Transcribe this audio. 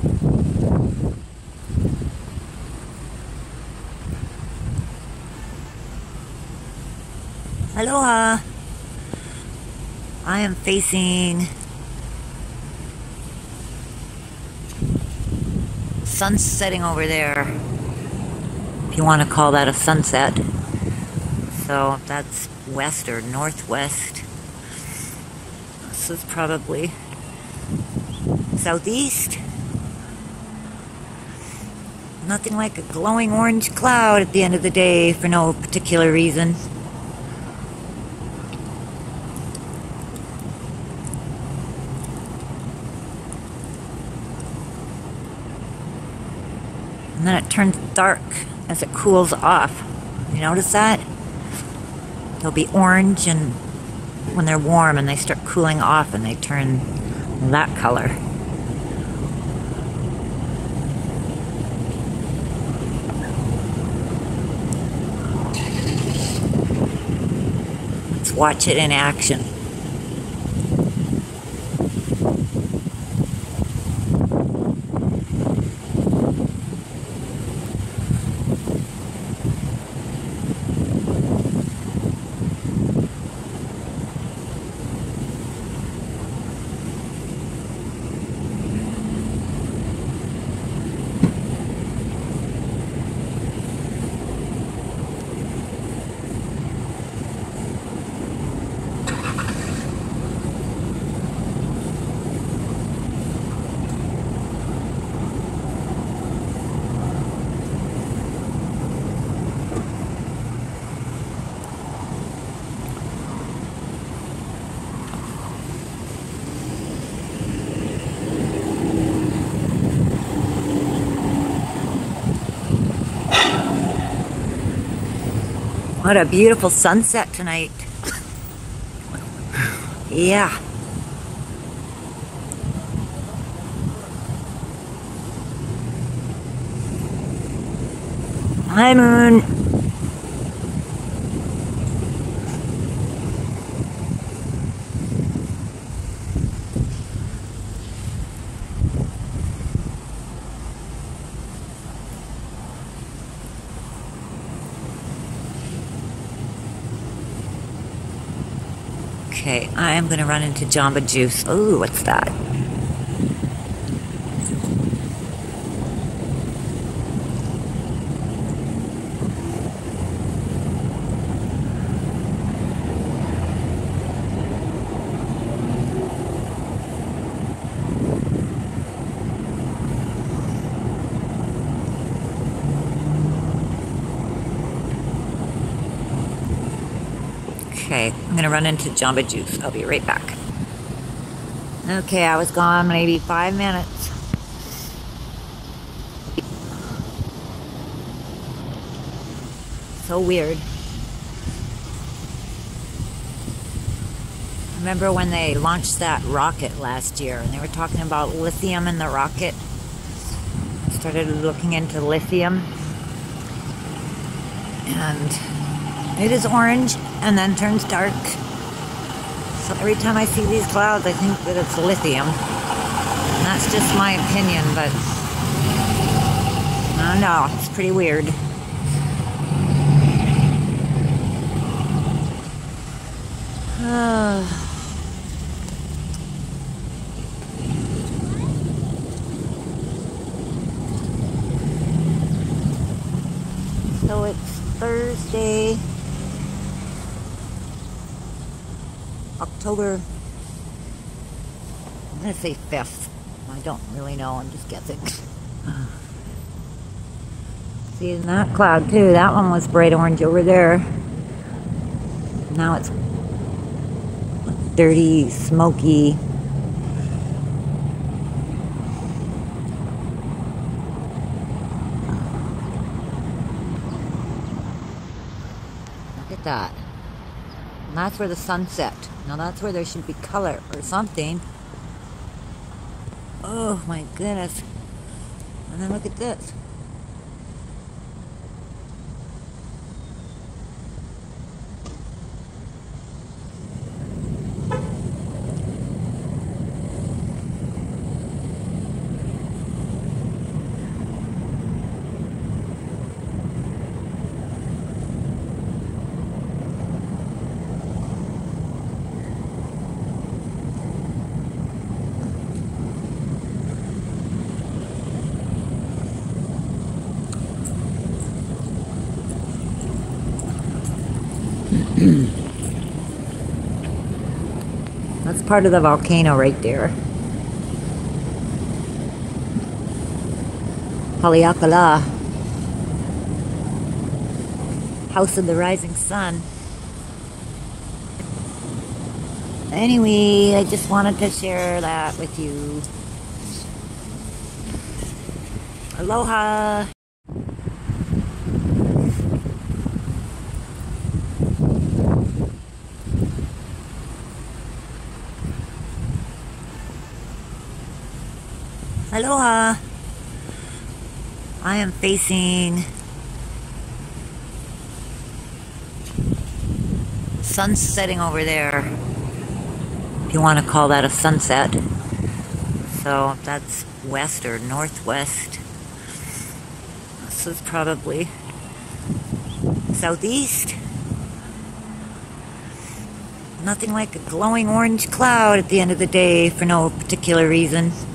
Aloha! I am facing sun setting over there, if you want to call that a sunset. So that's west or northwest. This is probably southeast. Nothing like a glowing orange cloud at the end of the day for no particular reason. And then it turns dark as it cools off. You notice that? They'll be orange and when they're warm, and they start cooling off and they turn that color. Let's watch it in action. What a beautiful sunset tonight. Yeah. Hi, Moon. Okay, I am going to run into Jamba Juice. Ooh, what's that? Okay, I'm going to run into Jamba Juice. I'll be right back. Okay, I was gone maybe 5 minutes. So weird. Remember when they launched that rocket last year and they were talking about lithium in the rocket? I started looking into lithium. And it is orange and then turns dark. So every time I see these clouds, I think that it's lithium. And that's just my opinion, but I don't know, it's pretty weird. So it's Thursday, October, I'm going to say 5th. I don't really know, I'm just guessing. See, in that cloud too, that one was bright orange over there. Now it's dirty, smoky. Look at that. And that's where the sun set. Now that's where there should be color or something. Oh my goodness. And then look at this. part of the volcano right there. Haleakala, House of the Rising Sun. Anyway, I just wanted to share that with you. Aloha! Aloha! I am facing sun setting over there, if you want to call that a sunset. So that's west or northwest. This is probably southeast. Nothing like a glowing orange cloud at the end of the day for no particular reason.